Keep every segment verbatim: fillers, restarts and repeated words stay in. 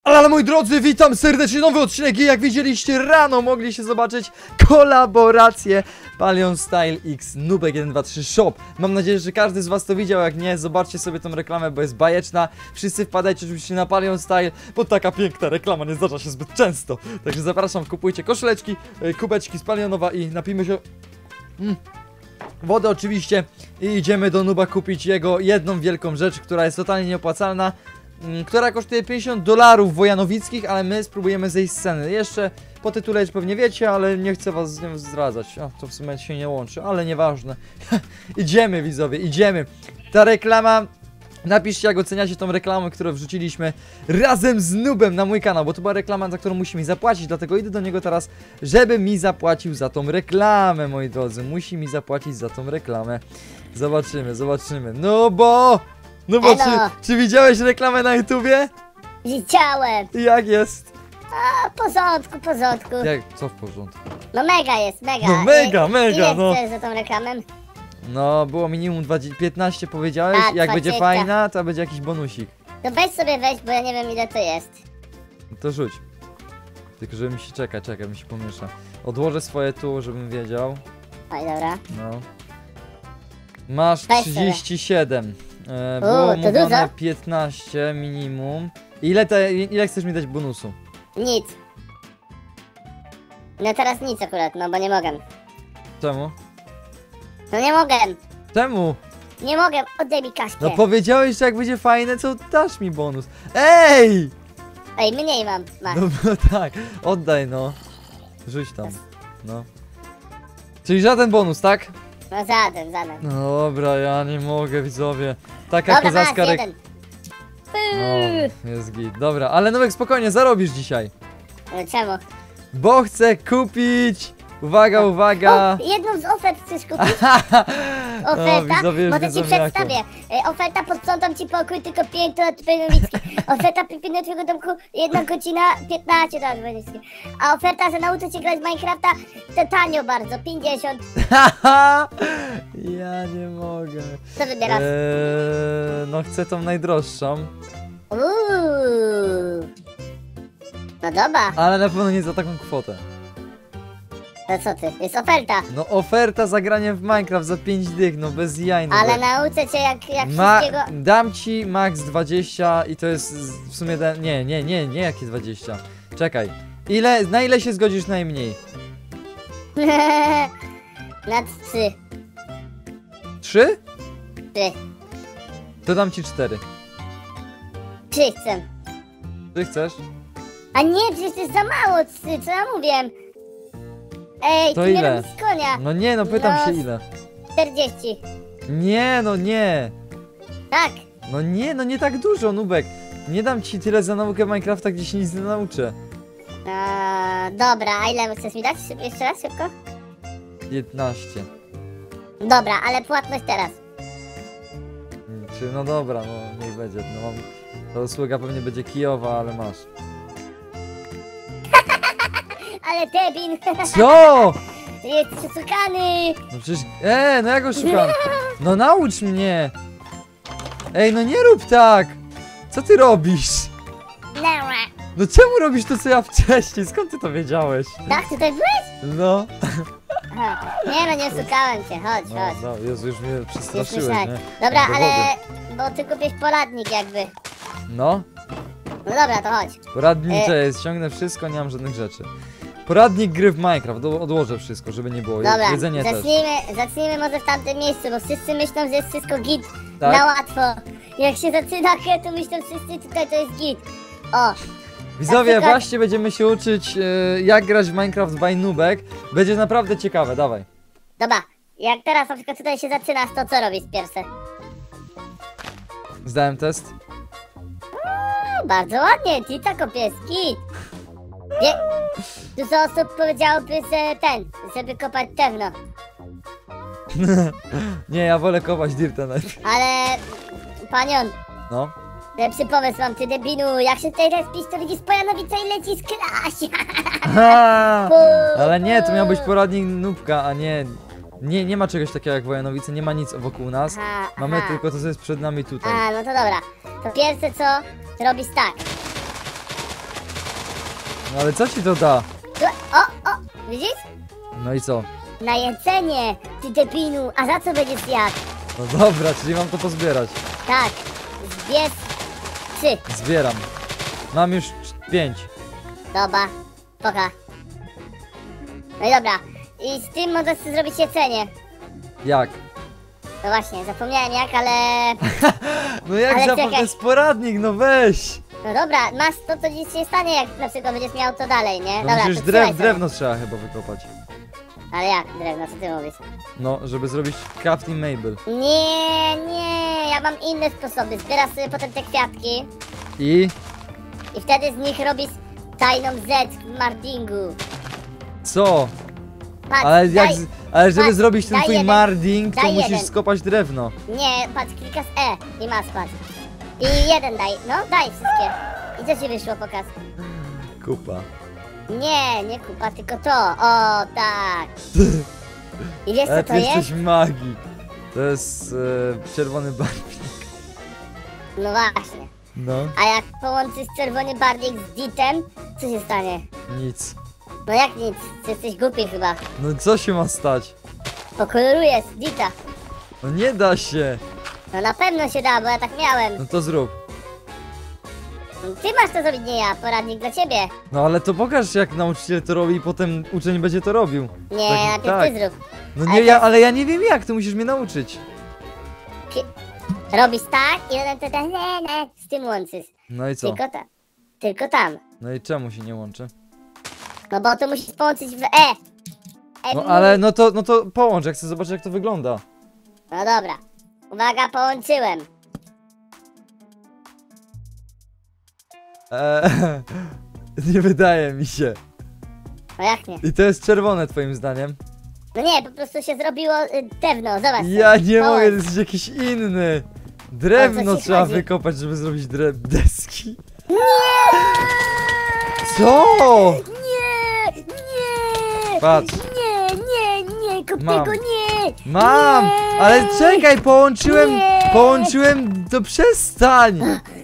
Ale moi drodzy, witam serdecznie, nowy odcinek i jak widzieliście rano mogliście zobaczyć kolaborację Palion Style X Nubek jeden dwa trzy Shop. Mam nadzieję, że każdy z was to widział, jak nie, zobaczcie sobie tą reklamę, bo jest bajeczna. Wszyscy wpadajcie oczywiście na Palion Style, bo taka piękna reklama nie zdarza się zbyt często. Także zapraszam, kupujcie koszuleczki, kubeczki z Palionowa i napijmy się mm. wodę oczywiście i idziemy do Nuba kupić jego jedną wielką rzecz, która jest totalnie nieopłacalna, która kosztuje pięćdziesiąt dolarów wojanowickich, ale my spróbujemy zejść z sceny. Jeszcze po tytule już pewnie wiecie, ale nie chcę was z nią zdradzać. A, to w sumie się nie łączy, ale nieważne. Idziemy, widzowie, idziemy. Ta reklama, napiszcie, jak oceniacie tą reklamę, którą wrzuciliśmy razem z Nubem na mój kanał, bo to była reklama, za którą musi mi zapłacić, dlatego idę do niego teraz, żeby mi zapłacił za tą reklamę, moi drodzy. Musi mi zapłacić za tą reklamę. Zobaczymy, zobaczymy. No bo... No bo czy, czy widziałeś reklamę na YouTubie? Widziałem. Jak jest? A, w porządku, w porządku. Jak, co w porządku? No mega jest, mega. No mega, I, mega, ile no. chcesz za tą reklamę? No, było minimum dwadzieścia, piętnaście powiedziałeś, Tak, jak będzie dwadzieścia. fajna, to będzie jakiś bonusik. To weź sobie weź, bo ja nie wiem ile to jest. No to rzuć. Tylko żeby mi się, czekaj, czekaj, mi się pomiesza. Odłożę swoje tu, żebym wiedział. Oj, dobra. No. Masz Weź trzydzieści siedem. E, U, było to mówione dużo. piętnaście minimum. Ile, te, ile chcesz mi dać bonusu? Nic. No teraz nic akurat, no bo nie mogę. Czemu? No nie mogę. Czemu? Nie mogę, oddaj mi kaszkę. No powiedziałeś, że jak będzie fajne, to dasz mi bonus. Ej! Ej, mniej mam. Masz. No, no tak, oddaj no. Rzuć tam, no. Czyli żaden bonus, tak? No żaden, żaden. No dobra, ja nie mogę, widzowie. Taka Dobra, masz kozacka rek... jeden. No, jest git. Dobra, ale Nowek, spokojnie, zarobisz dzisiaj. No, czemu? Bo chcę kupić... Uwaga, uwaga! O, jedną z ofert chcesz kupić? O, Oferta? widzowie już Może ci wiedzą jaką. przedstawię. E, Oferta, posprzątam ci pokój, tylko pięć lat Wojnowicki. Oferta, pilnuję twojego domku, jedna godzina, piętnaście lat Wojnowicki. A oferta, że nauczę cię grać w Minecrafta, to tanio bardzo, pięćdziesiąt. Ja nie mogę. Co wybierasz? Eee, no chcę tą najdroższą. Uuu. No dobra, Ale na pewno nie za taką kwotę. to co ty? Jest oferta. No oferta za granie w Minecraft za pięć dych, no bez jaj. No Ale be- nauczę cię jak, jak Ma wszystkiego... dam ci max dwadzieścia i to jest z- w sumie... Da nie, nie, nie, nie jakie dwadzieścia. Czekaj. Ile, na ile się zgodzisz najmniej? Na trzy. Trzy? Trzy. To dam ci cztery. Trzy chcę. Ty chcesz? A nie, przecież to jest za mało, trzy, co ja mówię? Ej, To ty nie ile? robisz konia. No nie, no pytam No, się ile. czterdzieści. Nie, no nie. Tak. No nie, no nie tak dużo, Nubek. Nie dam ci tyle za naukę Minecrafta, gdzie się nic nie nauczę. Eee, dobra, a ile chcesz mi dać? Szyb- Jeszcze raz, szybko? piętnaście. Dobra, ale płatność teraz. Mm, Czy no dobra, no niech będzie. No mam. Ta usługa pewnie będzie kijowa, ale masz. Ale debin. Co? Jest przeszukany. No przecież. Eee, no ja go szukam. No naucz mnie. Ej, no nie rób tak. Co ty robisz? Nara. No czemu robisz to, co ja wcześniej? Skąd ty to wiedziałeś? Tak, tutaj byłeś? No. Aha. Nie no, nie szukałem cię, chodź, No, chodź. no, Jezu, już mnie Już przestraszyłeś, myślałem. nie? Dobra, Do ale... wody. Bo ty kupisz poradnik jakby. No. No dobra, to chodź. Poradnik, E- jest, ściągnę wszystko, nie mam żadnych rzeczy. Poradnik gry w Minecraft, do- odłożę wszystko, żeby nie było. Dobra, Jedzenie też. zacznijmy, zacznijmy może w tamtym miejscu, bo wszyscy myślą, że jest wszystko git. Tak? Na łatwo. Jak się zaczyna grę, to myślą wszyscy tutaj to jest git. O, Widzowie, na przykład- właśnie będziemy się uczyć e, jak grać w Minecraft by Nubek. Będzie naprawdę ciekawe, dawaj. dobra. Jak teraz na przykład tutaj się zaczynasz, to co robisz pierwsze? Zdałem test. No, bardzo ładnie, ty tak kopieski. Nie, dużo osób powiedziałoby, że ten, żeby kopać drewno. Nie, ja wolę kopać dirta najpierw. Ale, panion, No. lepszy pomysł mam, ty debinu. Jak się tutaj respisz, to widzisz Pojanowica i leci z klasie. Ha! Ale nie, to miał być poradnik Nubka, a nie... Nie, nie ma czegoś takiego jak Wojanowice, nie ma nic wokół nas. Aha, Mamy aha. tylko to, co jest przed nami tutaj. A, no to dobra. To pierwsze co, to robisz tak. No ale co ci to da? O, o, widzisz? No i co? Na jedzenie, ty debinu, a za co będziesz jadł? No dobra, czyli mam to pozbierać. Tak, zbierz trzy. Zbieram. Mam już cz- pięć. Dobra, poka. No i dobra, i z tym możesz zrobić jedzenie. Jak? No właśnie, zapomniałem jak, ale... No jak Ale za to czekaj. jest poradnik, no weź! No dobra, masz to, co ci się stanie, jak na przykład będziesz miał to dalej, nie? No Dobra, przecież to drew, trzymaj sobie. drewno trzeba chyba wykopać. Ale jak drewno, co ty mówisz? No, żeby zrobić crafting Mabel. Nie, nie, ja mam inne sposoby. Zbierasz sobie potem te kwiatki I? i wtedy z nich robisz tajną rzecz w Mardingu. Co? Patrz, Ale jak, daj, z- ale żeby patrz, zrobić ten daj twój jeden, marding, to daj musisz jeden. skopać drewno. Nie, patrz, klikasz E i masz, patrz. I jeden daj, no daj wszystkie. I co ci wyszło, pokaz? Kupa. Nie, nie kupa, tylko to, o tak. I wiesz Ale co ty to jest? jesteś magik. To jest e, czerwony barwnik. No właśnie. No, A jak połączysz czerwony barwnik z ditem, co się stanie? nic. No jak nic, ty jesteś głupi chyba. No co się ma stać? Pokolorujesz dita. No nie da się. No na pewno się da, bo ja tak miałem. No to zrób. No, ty masz to zrobić, nie ja, poradnik dla ciebie. No ale to pokaż jak nauczyciel to robi i potem uczeń będzie to robił. Nie, Tak, najpierw tak. ty zrób. No Ale nie, to ja, jest- ale ja nie wiem jak, ty musisz mnie nauczyć. Pi- Robisz tak i potem te te ne, ne, z tym łączysz. No i co? Tylko tam. Tylko tam. No i czemu się nie łączy? No bo to musisz połączyć w E. E No w- ale no to, no to połącz, ja chcę zobaczyć jak to wygląda. No dobra. Uwaga, połączyłem. Eee, nie wydaje mi się. No jak nie? I to jest czerwone twoim zdaniem? No nie, po prostu się zrobiło y, drewno, zobacz. Ja sobie. nie Połącz. mogę, to jest jakiś inny. Drewno O co ci trzeba chodzi? wykopać, żeby zrobić dre deski. Nie! Co? Nie! Nie! Patrz. Nie, nie, nie, kup Mam. tego, nie! Mam! Nie! Ale czekaj, połączyłem, Nie! połączyłem, to przestań!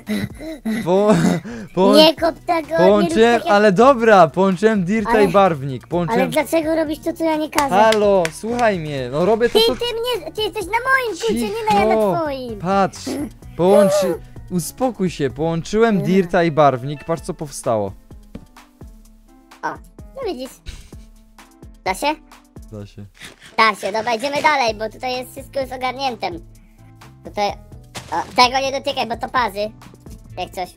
Po, po, Nie kop tego, nie połączyłem, rób takie... ale dobra, połączyłem dirta Ale- i barwnik, Ale połączyłem... dlaczego robisz to, co ja nie każę? Halo, słuchaj mnie, no robię to, Ty, co... ty mnie, ty jesteś na moim kurcie, nie na, ja Cicho. na twoim. Patrz, połączy... Uspokój się, połączyłem Nie. dirta i barwnik, patrz co powstało. O, no widzisz. Da się? Da się. Da się, dobra, idziemy dalej, bo tutaj jest wszystko już ogarnięte. Tutaj... O, tego nie dotykaj, bo to pazy. Jak coś.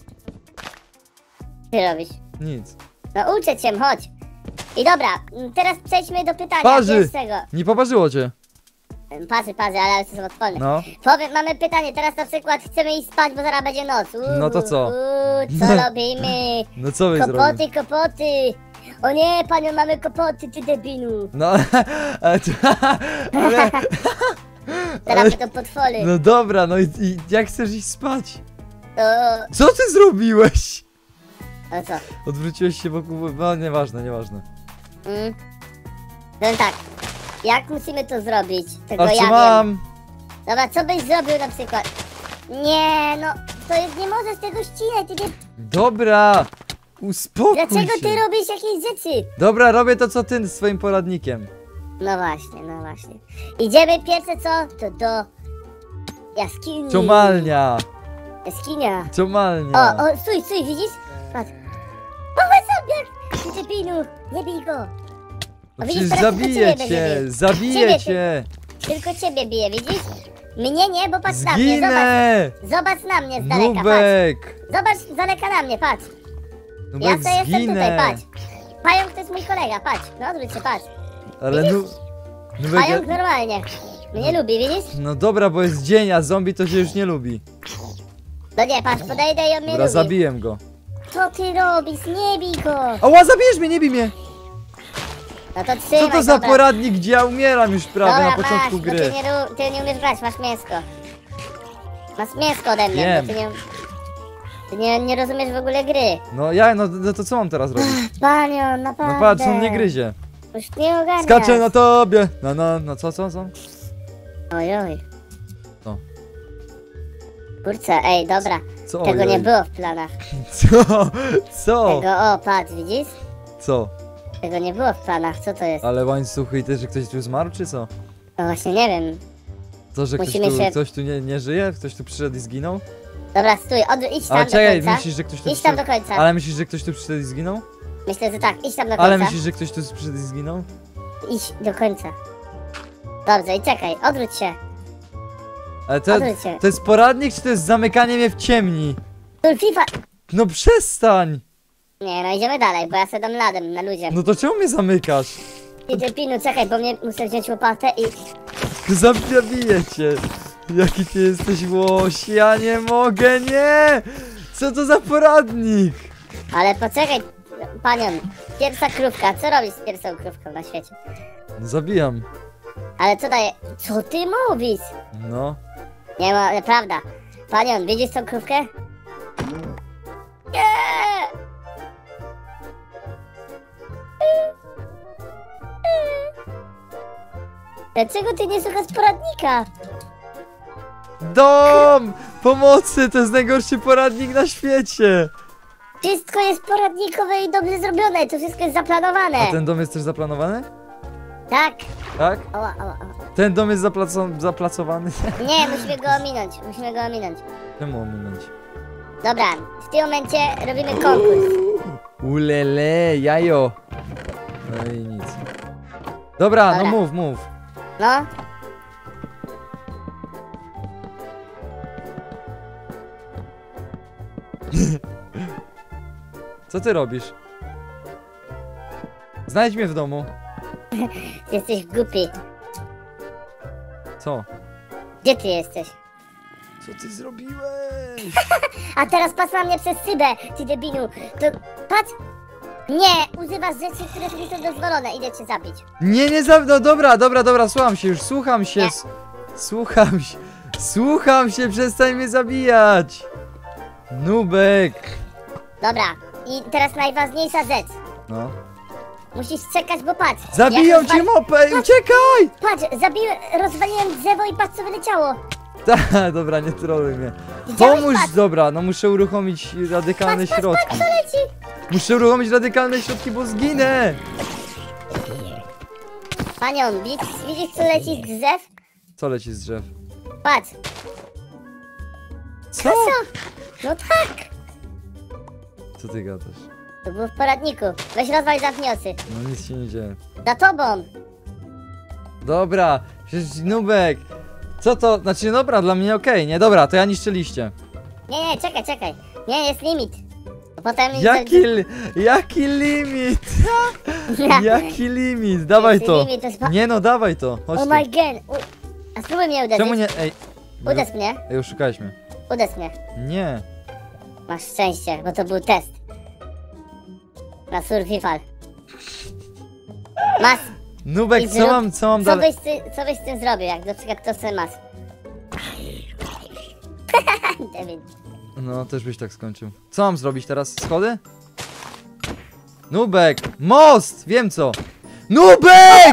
Ty robisz. Nic. No uczę cię, chodź. I dobra, m, teraz przejdźmy do pytania Parzy! pierwszego. Nie poparzyło cię. Em, Pazy, pazy, ale to są odporne. No. Powiem, mamy pytanie, teraz na przykład chcemy iść spać, bo zaraz będzie noc. Uuu, No to co? Uuu, co robimy? No co wy zrobicie? Kopoty, kopoty! O nie, panią, mamy kopoty, ty debinu! No, ale, to, ale, Teraz ale będą potwory. no dobra, no i, i jak chcesz iść spać? To... Co ty zrobiłeś? No co? Odwróciłeś się wokół, no nieważne, nieważne. Mm? No tak, jak musimy to zrobić? Tego A ja co wiem. mam? Dobra, co byś zrobił na przykład? Nie, no, to jest, nie możesz tego ścinać, ty nie... Dobra, uspokój Dlaczego się. ty robisz jakieś rzeczy? Dobra, robię to co ty z swoim poradnikiem. No właśnie, no właśnie. Idziemy pierwsze co? To do jaskini. Ciomalnia, Jaskinia. ciomalnia. O, o, stój, stój, widzisz? Patrz. Małe zombiak! Ty debinu, nie bij go. No widzisz, przecież teraz tylko zabiję ciebie cię, będzie bił. zabiję Ciebie, cię. Tylko ciebie bije, widzisz? Mnie nie, bo patrz na mnie, zobacz. Zginę. Zobacz na mnie z daleka, patrz. Nubek. Zobacz z daleka na mnie, patrz. Ja Nubek, co jestem tutaj, zginę. patrz. Pająk to jest mój kolega, patrz. No odwróć się, patrz. Ale nu... Nubek, Pająk ja... normalnie. Mnie lubi, widzisz? No dobra, bo jest dzień, a zombie to się już nie lubi. No nie, patrz, podejdę i on mnie Dobra, lubi. zabiję go. Co ty robisz? Nie bij go. Ała, zabijesz mnie, nie bij mnie! No to trzymaj, Co to za dobra. poradnik, gdzie ja umieram już prawie Dobra, na początku masz, gry? Bo ty, nie, ru- ty nie umiesz grać, masz mięsko. Masz mięsko ode mnie, Wiem. bo ty nie... Ty nie, nie rozumiesz w ogóle gry. No ja, no, no to co mam teraz robić? Panion, naprawdę. No patrz, on nie gryzie. Już nie ogarniasz. Skaczę na tobie! No, no, no co, co, co? Oj, oj. Co? Kurczę, ej, dobra. Co? Tego ojej? nie było w planach. Co? Co? Tego, o, patrz, widzisz? Co? Tego nie było w planach, co to jest? Ale łańcuchy i też, że ktoś tu zmarł, czy co? No właśnie nie wiem. To, że ktoś Musimy tu, się- ktoś tu nie, nie żyje? Ktoś tu przyszedł i zginął? Dobra, stój, od, idź tam Ale do czekaj, końca. myślisz, że ktoś tu Idź tam do przyszedł? końca. Ale myślisz, że ktoś tu przyszedł i zginął? Myślę, że tak, idź tam do końca. Ale myślisz, że ktoś tu przyszedł i zginął? Idź do końca. Dobrze, i czekaj, odwróć się. Ale to, Odwróć się. to jest poradnik, czy to jest zamykanie mnie w ciemni? Tulfifa! No przestań! Nie, no idziemy dalej, bo ja sobie dam ladem na ludzie. No to czemu mnie zamykasz? Idę pinu, czekaj, bo mnie muszę wziąć łopatę i... Zabiję cię! Jaki ty jesteś łoś, ja nie mogę, nie! Co to za poradnik? Ale poczekaj, panion. Pierwsza krówka, co robisz z pierwszą krówką na świecie? No zabijam. Ale co daje... Co ty mówisz? No. Nie ma, naprawdę. Panion, widzisz tą krówkę? Nie! Dlaczego ty nie słuchasz poradnika? Dom! Pomocy! To jest najgorszy poradnik na świecie! Wszystko jest poradnikowe i dobrze zrobione, to wszystko jest zaplanowane. A ten dom jest też zaplanowany? Tak. Tak? Oła, oła, oła. Ten dom jest zaplaco zaplacowany? Nie, musimy go ominąć, musimy go ominąć. Czemu ominąć? Dobra, w tym momencie robimy konkurs. Ulele, jajo! No i nic. Dobra, no Dobra. mów, mów. No, Co ty robisz? Znajdź mnie w domu. ty jesteś głupi. Co? Gdzie ty jesteś? Co ty zrobiłeś? A teraz patrz na mnie przez szybę, ty debinu. To patrz. Nie, używasz rzeczy, które nie są dozwolone. Idę cię zabić. Nie, nie za... No dobra, dobra, dobra, słucham się już, słucham się. Nie. s- Słucham się. Słucham się, przestań mnie zabijać. Nubek. Dobra, i teraz najważniejsza rzecz. No. Musisz czekać, bo patrz. Zabiją ja cię rozwal- mopę, uciekaj! Patrz, zabiłem, rozwaliłem drzewo i patrz co wyleciało. Ta, dobra, nie troluj mnie. Widziałeś? Pomóż, Patrz. dobra, no muszę uruchomić radykalne Patrz, patrz, środki. patrz, co leci. Muszę uruchomić radykalne środki, bo zginę. Panion, widzisz, widzisz co leci z drzew? Co leci z drzew? Patrz. Co? Co? No tak. Co ty gadasz? To było w poradniku. Weź rozwal zamkniosy. No nic się nie dzieje. Za tobą. Dobra, przecież Nubek. Co to? Znaczy, dobra, dla mnie okej, nie? Dobra, to ja niszczę liście. Nie, nie, czekaj, czekaj. Nie, jest limit. Bo potem... Jaki, li jaki limit? Jaki limit? Dawaj Jest to. limit, to jest ba- Nie no, dawaj to. Chodź Oh tu. my god. U... A spróbuj mnie uderzyć. Czemu nie? Ej. Uderz mnie. Ej, oszukałeś mnie. Uderz mnie. Nie. Masz szczęście, bo to był test. Na survival. Mas, Nubek, I co zrób- mam, co mam co dalej? byś, ty, co byś z tym zrobił, jak na przykład to chce mas? David. No, też byś tak skończył. Co mam zrobić teraz? Schody? Nubek! Most! Wiem co! Nubek!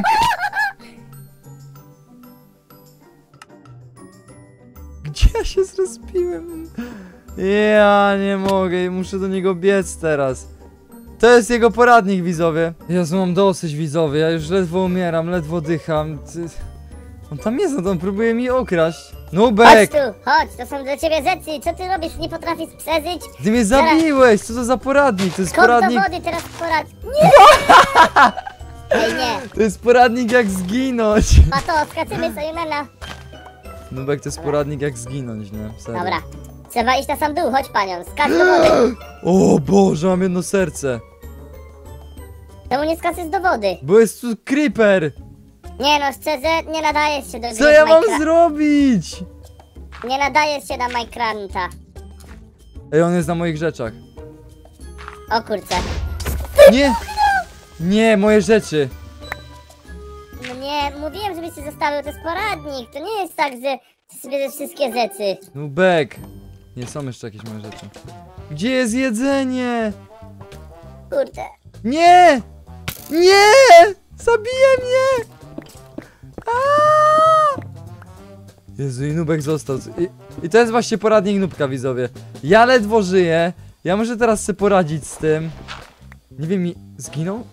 Gdzie ja się zrespiłem? Ja nie mogę, muszę do niego biec teraz. To jest jego poradnik, widzowie. Jezu, mam dosyć, widzowie, ja już ledwo umieram, ledwo dycham. Ty... On tam jest, no on próbuje mi okraść. Chodź Nubek! tu, chodź, to są dla ciebie rzeczy. Co ty robisz? Nie potrafisz przeżyć? Ty mnie zabiłeś! Co to za poradnik? To jest Skąd do poradnik... wody teraz porad... Nie! Ej, nie. To jest poradnik jak zginąć! Pato, skaczymy sobie mena. Nubek, to jest poradnik jak zginąć, nie? Serio. Dobra. Trzeba iść na sam dół, chodź panią, skacz do wody. O Boże, mam jedno serce! Czemu nie skaczesz do wody? Bo jest tu creeper! Nie no, szczerze, nie nadajesz się do gry Co ja w mam Minecraft- zrobić? Nie nadajesz się na Minecrafta. Ej, on jest na moich rzeczach. O kurczę. Nie! Nie, moje rzeczy! No nie, mówiłem, żebyś się zostawił, to jest poradnik. To nie jest tak, że ty bierzesz wszystkie rzeczy. Nubek! Nie, są jeszcze jakieś moje rzeczy. Gdzie jest jedzenie? Kurde. Nie! Nie! Zabije mnie! Aaaa! Jezu, i Nubek został. I, I to jest właśnie poradnik Nubka, widzowie. Ja ledwo żyję. Ja muszę teraz sobie poradzić z tym. Nie wiem, mi zginął?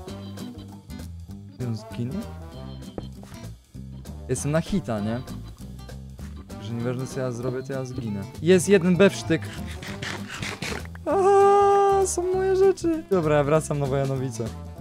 On zginął? Jestem na hita, nie? Że nieważne co ja zrobię, to ja zginę. Jest jeden bewsztyk. Aha, są moje rzeczy. Dobra, ja wracam na Wojanowice.